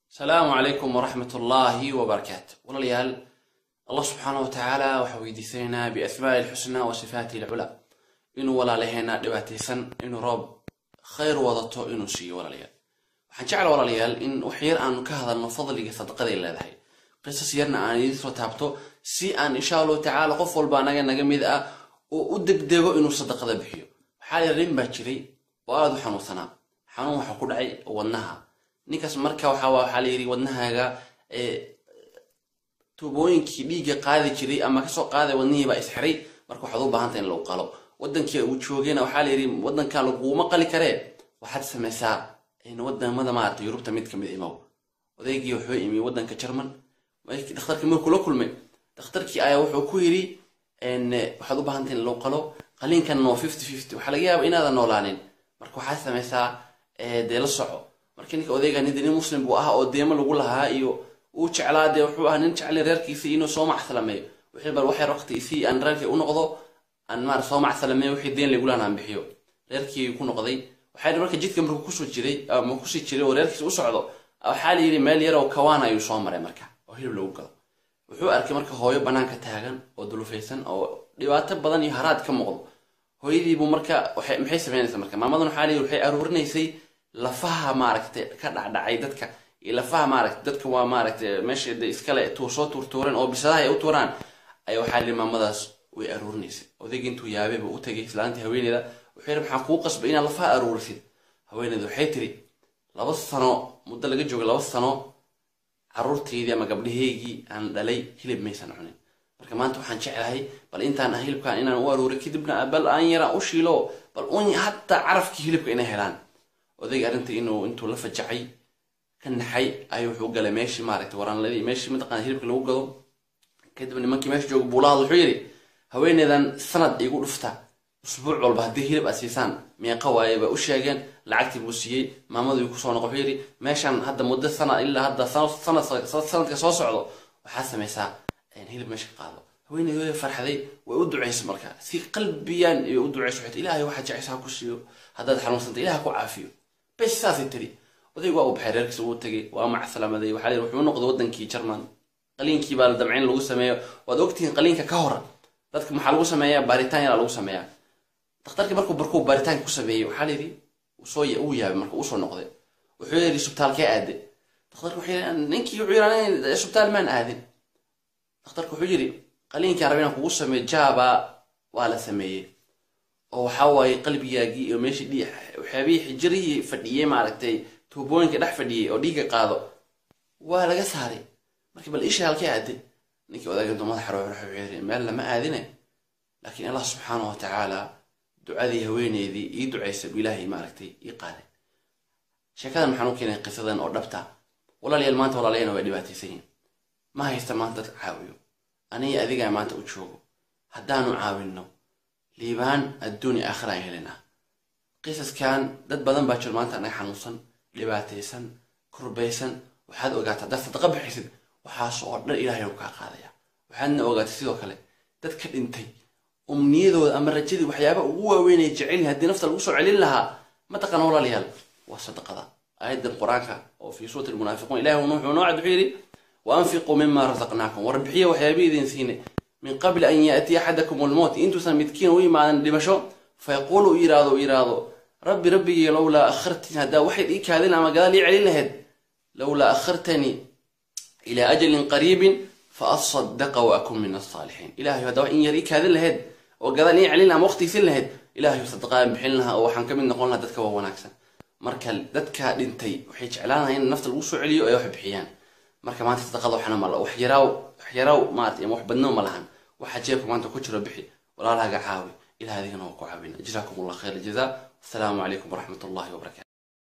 السلام عليكم ورحمة الله وبركاته. ولليال الله سبحانه وتعالى وحويديثينا بأسماء الحسنى وصفاته العلى إنه ولا لهنا دواتيسن إنه رب خير وضطه إنه شيء ولليال وحنجعل ولليال إن وحير أن كهذا المفضل صدق ذي الله ذهي قصص يرنا أن يذكر تابته سي أن إن شاء الله تعالى قفل بانجا نجمد ودقدقوا إنه صدق ذا بحيو حال الرين بشري وأذو حنوثنا حنو حقول عي ونها ninkaas marka waxa la yiri wadnahaga tuubooyinkii dhiiga qaadi jiray ama ka soo qaaday wadnihiiba isxiray marka waxa uu baahan tahay in loo qalo wadankii uu joogayna waxa la yiri wadanka lagu ma qali karee waxaad sameeysaa in wadamada maartay Yurubta mid kamid imaw odaygii wuxuu imi wadanka Jarman markii dhakhtarkii markuu la kulmay dhakhtarkii ayaa wuxuu ku yiri in waxaad u baahan tahay in loo qalo qalinkan no 50-50 waxa laga yaabaa inaad noolaanin marka waxaad sameeysaa la soco markii odayga nidin muslim buu ah oo deema lagu lahaa iyo uu jeclaade wuxuu ah nin jecel reerkiisa inuu soo macsalamayo wixii bal waxay waqtiisii aan reerkii u noqdo aan maar soo macsalamayo wixii deen lagu lahaa aan bixiyo reerkii ku noqday waxay marka jidka markuu ku soo jiray ama ku sii jiray oo reerkiisa u socdo waxa la yiri meel yar oo kawaan ayuu soo maray marka oo hilib lagu galo wuxuu arkay marka hooyo banaanka taagan oo dulufaysan oo dhibaato badan iyo haraad ka muuqdo hooyadii buu marka maxay sameynaysaa marka maamadan waxa la yiri waxay aruurinaysay lafaha maaragtay ka dhacay dadka lafaha maaragtay dadka waa maaragtay meesha iskale soo turtuureen oo bisadaha ay u tuuraan ay waxa li maamadaas way aruurinaysay odayga intuu yaabay buu u tagay islaantii haweeneyda wuxuu yiri maxaa ku qasbay inaad lafaha aruurisid haweeneydu waxay tiri 2 sano muddo laga joogo 2 sano caruurteedii ama gabdhaheegii aan dhalay hilib maysan cunin marka maanta waxaan jecelahay bal intaan hilibkan inaan u aruuri kadibna bal aan yara u shiilo bal hatta carafkii hilibka inay helaan odayga arintii intuu la fajacay kan naxay ay wuxuu galay meeshii maaragtay waranladii meeshii midqaan hilibka lagu gado kadib nimankii meesha jooga buulaha wuxuu yiri haweeneydan sanad igu dhufta usbuuc walba hadii hilib asiisan meeqa waayba u sheegeen lacagtii buu siiyay maamadu ku soo noqon yiri meeshan hadda muddo sanad ilaa hadda sanadka soo socdo waxa sameeysaa in hilib meesha qaado haweeneydu farxaday way u duceysay marka si qalbiyan u duceysay ilaahay waxa jeceysaa ku siiyo hadda xanuunsanta ilaahay ku caafiyo بس ساسي تري وذي واو بحريرك سووا تجي ومع السلامة ذي وحالي روحوا نقض ودن كي جرمان قلين كي بالدمعين لو سمايا وذوقتين قلين ككهرة ذاتك محل لو سمايا باريتانيا لو سمايا تختارك بركوب باريتانيا كوسبي وحالي ذي وصوي ويا مركو وصو نقضي وحيري سبتال كأدي تختارك وحيري ننكي وحيرانين سبتال من أدي تختارك وحيري قلين كعربينا كوسمايا جابا ولا سمايا oo xaway qalbigaagi iyo meeshii dhix waxaabay xijriyi fadhiyay maaragtay tuubooyinka dhex fadhiyay oo dhiiga qaado waa laga saaray markii bal isha halkii aad ninkii odayga dumada xarooxay meel lama aadine laakiin Allah subhanahu wa ta'ala ducadii haweeneydii ii duceysay ilaahay maaragtay ii qaaday sheekadan maxaan u keenay qisadan oo dhabta walaaliyal maanta walaaliyana way dhibaataysan ma haysta maanta caawiyo aniga adiga maanta u joogo haddaanu caawinno ليبان الدنيا آخرة هلنا قصص كان دد بدن باكر مانتا أنا حنوصن لباتيسن كربيسن وحد وقعت دفت تقبح حسد وحاس أردنا إلهي وكا قاضية وحنا وقعت سيدو كله دد كل إنتي أمنيذو أمر رجلي وحيابه هو وين يجعلها هدي نفط الوصول عليه لها ما تقن ولا ليال وصدق ذا آية القرآن وفي سورة المنافقون إلهي ونوح ونوعد حيري وأنفقوا مما رزقناكم وربحيه وحيابي ذي نسيني من قبل أن يأتي أحدكم الموت إنتو سمتكين ويما لمشو فيقولوا إيرادو ربي لولا أخرتني هذا واحد إيك هذين أما قال لي علي لهد لولا أخرتني إلى أجل قريب فأصدق وأكون من الصالحين إلهي هذا إن يريك هذا لهد وقال لي علي أما أختي في لهد إلهي صدقاء بحلنها أو حنكمل نقولنا دتك ووناكسن مركل دتك لنتي وحيج علانها هنا نفط الوصول عليه أيوه بحيان marka maanta taqado waxana mal wax yaraaw maartay wax badno malahan waxa jeebka maanta ku jiro bixi walaalaha caawi ilaahay adigana ku caawina jazaakumullahu khayr jazaa assalamu alaykum wa rahmatullahi wa barakatuh